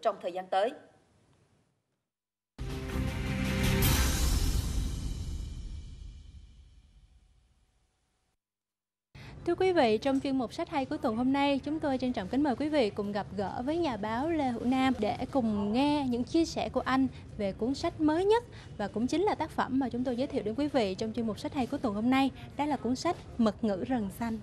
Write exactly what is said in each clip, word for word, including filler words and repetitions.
trong thời gian tới. Thưa quý vị, trong chuyên mục Sách hay cuối tuần hôm nay, chúng tôi trân trọng kính mời quý vị cùng gặp gỡ với nhà báo Lê Hữu Nam để cùng nghe những chia sẻ của anh về cuốn sách mới nhất và cũng chính là tác phẩm mà chúng tôi giới thiệu đến quý vị trong chuyên mục Sách hay cuối tuần hôm nay. Đó là cuốn sách Mật ngữ rừng xanh.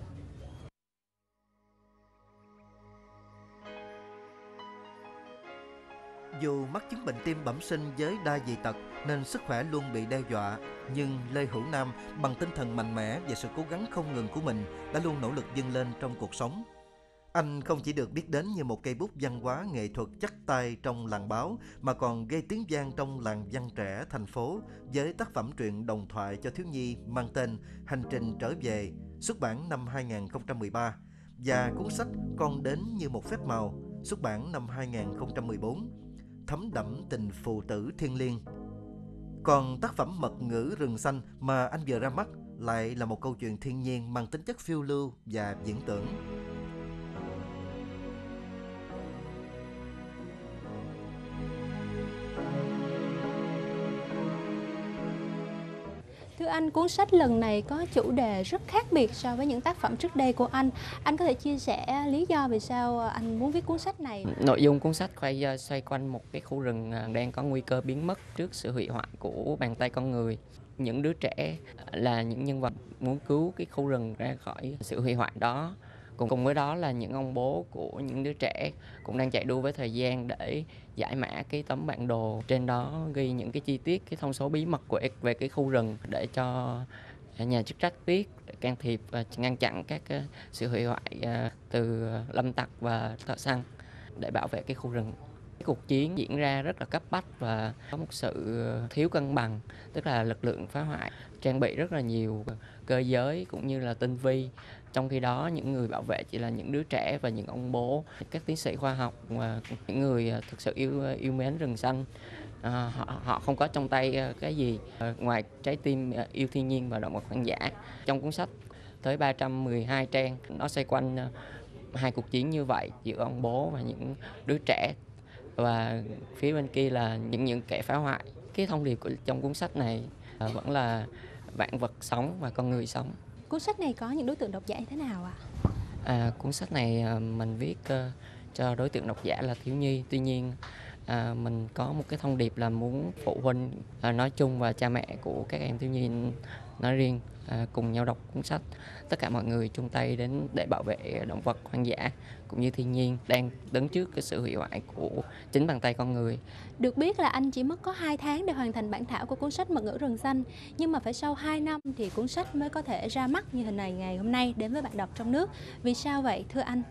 Dù mắc chứng bệnh tim bẩm sinh với đa dị tật nên sức khỏe luôn bị đe dọa, nhưng Lê Hữu Nam bằng tinh thần mạnh mẽ và sự cố gắng không ngừng của mình đã luôn nỗ lực vươn lên trong cuộc sống. Anh không chỉ được biết đến như một cây bút văn hóa nghệ thuật chắc tay trong làng báo, mà còn gây tiếng vang trong làng văn trẻ thành phố với tác phẩm truyện đồng thoại cho thiếu nhi mang tên Hành trình trở về, xuất bản năm hai nghìn không trăm mười ba, và cuốn sách Con đến như một phép màu, xuất bản năm hai nghìn không trăm mười bốn, thấm đẫm tình phụ tử thiêng liêng. Còn tác phẩm Mật ngữ rừng xanh mà anh vừa ra mắt lại là một câu chuyện thiên nhiên mang tính chất phiêu lưu và viễn tưởng. Thưa anh, cuốn sách lần này có chủ đề rất khác biệt so với những tác phẩm trước đây của anh. Anh có thể chia sẻ lý do vì sao anh muốn viết cuốn sách này? Nội dung cuốn sách khoay xoay quanh một cái khu rừng đang có nguy cơ biến mất trước sự hủy hoại của bàn tay con người. Những đứa trẻ là những nhân vật muốn cứu cái khu rừng ra khỏi sự hủy hoại đó. Cùng cùng với đó là những ông bố của những đứa trẻ cũng đang chạy đua với thời gian để giải mã cái tấm bản đồ, trên đó ghi những cái chi tiết, cái thông số bí mật của về cái khu rừng để cho nhà chức trách biết, can thiệp và ngăn chặn các sự hủy hoại từ lâm tặc và thợ săn để bảo vệ cái khu rừng. Cái cuộc chiến diễn ra rất là cấp bách và có một sự thiếu cân bằng, tức là lực lượng phá hoại trang bị rất là nhiều cơ giới cũng như là tinh vi. Trong khi đó những người bảo vệ chỉ là những đứa trẻ và những ông bố, các tiến sĩ khoa học và những người thực sự yêu yêu mến rừng xanh. À, họ, họ không có trong tay cái gì ngoài trái tim yêu thiên nhiên và động vật hoang dã. Trong cuốn sách tới ba trăm mười hai trang, nó xoay quanh hai cuộc chiến như vậy giữa ông bố và những đứa trẻ, và phía bên kia là những những kẻ phá hoại. Cái thông điệp của trong cuốn sách này vẫn là vạn vật sống và con người sống. Cuốn sách này có những đối tượng độc giả như thế nào ạ? À, cuốn sách này mình viết uh, cho đối tượng độc giả là thiếu nhi. Tuy nhiên à, mình có một cái thông điệp là muốn phụ huynh à, nói chung và cha mẹ của các em thiếu nhi nói riêng à, cùng nhau đọc cuốn sách. Tất cả mọi người chung tay đến để bảo vệ động vật hoang dã cũng như thiên nhiên đang đứng trước cái sự hủy hoại của chính bàn tay con người. Được biết là anh chỉ mất có hai tháng để hoàn thành bản thảo của cuốn sách Mật ngữ rừng xanh, nhưng mà phải sau hai năm thì cuốn sách mới có thể ra mắt như hình này ngày hôm nay đến với bạn đọc trong nước. Vì sao vậy thưa anh?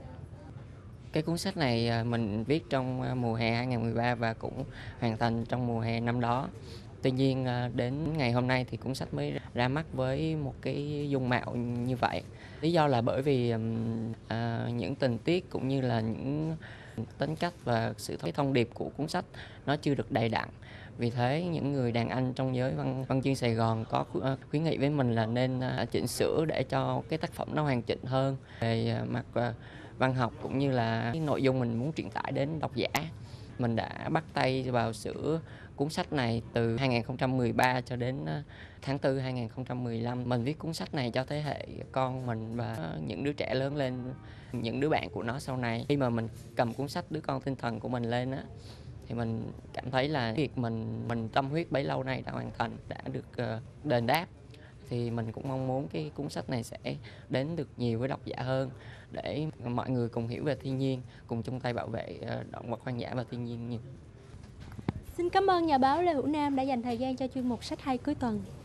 Cái cuốn sách này mình viết trong mùa hè hai nghìn không trăm mười ba và cũng hoàn thành trong mùa hè năm đó. Tuy nhiên đến ngày hôm nay thì cuốn sách mới ra mắt với một cái dung mạo như vậy. Lý do là bởi vì à, những tình tiết cũng như là những tính cách và sự thông điệp của cuốn sách nó chưa được đầy đặn. Vì thế những người đàn anh trong giới văn, văn chương Sài Gòn có khuyến nghị với mình là nên chỉnh sửa để cho cái tác phẩm nó hoàn chỉnh hơn về mặt văn học cũng như là cái nội dung mình muốn truyền tải đến độc giả. Mình đã bắt tay vào sửa cuốn sách này từ hai nghìn không trăm mười ba cho đến tháng tư hai nghìn không trăm mười lăm. Mình viết cuốn sách này cho thế hệ con mình và những đứa trẻ lớn lên, những đứa bạn của nó sau này. Khi mà mình cầm cuốn sách Đứa con tinh thần của mình lên á, thì mình cảm thấy là việc mình mình tâm huyết bấy lâu nay đã hoàn thành, đã được uh, đền đáp. Thì mình cũng mong muốn cái cuốn sách này sẽ đến được nhiều với độc giả hơn, để mọi người cùng hiểu về thiên nhiên, cùng chung tay bảo vệ động vật hoang dã và thiên nhiên nhiều. Xin cảm ơn nhà báo Lê Hữu Nam đã dành thời gian cho chuyên mục Sách hay cuối tuần.